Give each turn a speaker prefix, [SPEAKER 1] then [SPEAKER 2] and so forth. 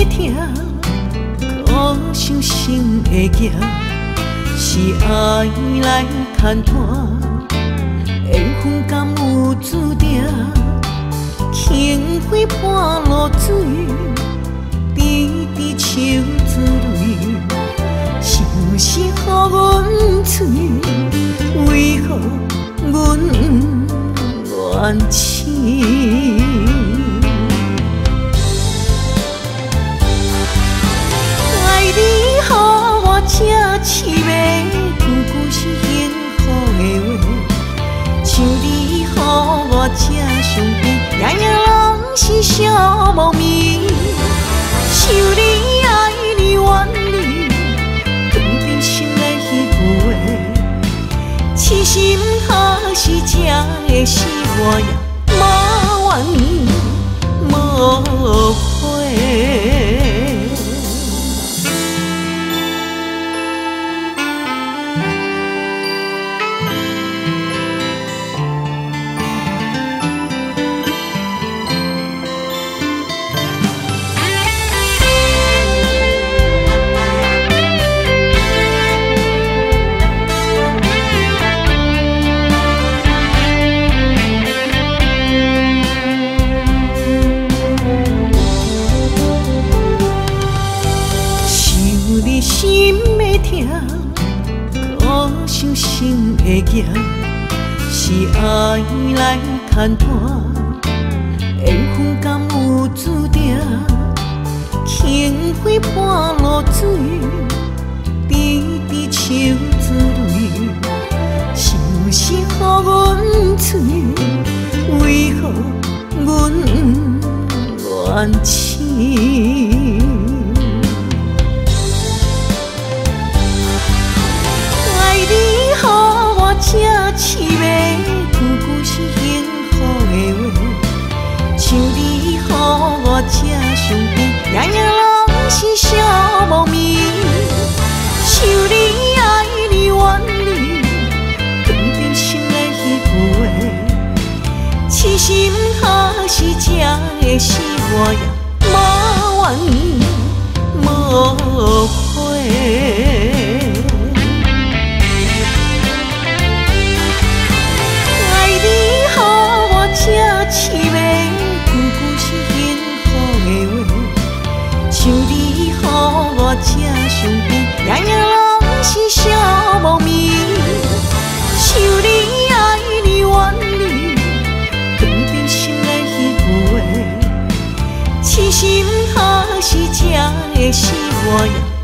[SPEAKER 1] 的痛，苦伤心的行，是爱来牵拖，缘分敢有注定？轻飞半路水，滴滴笑珠泪，像是予阮醉，为何阮怨痴？爱你，予我这痴迷，句句是幸福的话，像你，予我这伤悲。夜夜人是寂无眠，想你爱你怨你，断定心内迄句话，痴心还是这个死我也无怨无悔。心的痛，苦伤心的行，是爱来牵拖，缘分敢有注定？轻飞半路水，滴滴笑珠泪，像是予阮醉，为何阮怨痴？这痴迷，句句是幸福的话，像你，予我这伤悲。夜夜人是寂无眠，想你爱你怨你，断定心内迄句话，痴心还是这个死我也无怨无悔。这痴迷，句句是幸福的话，像你，予我这伤悲。夜夜人是寂无眠，想你爱你怨你，断定心内迄句话，痴心还是这个死我也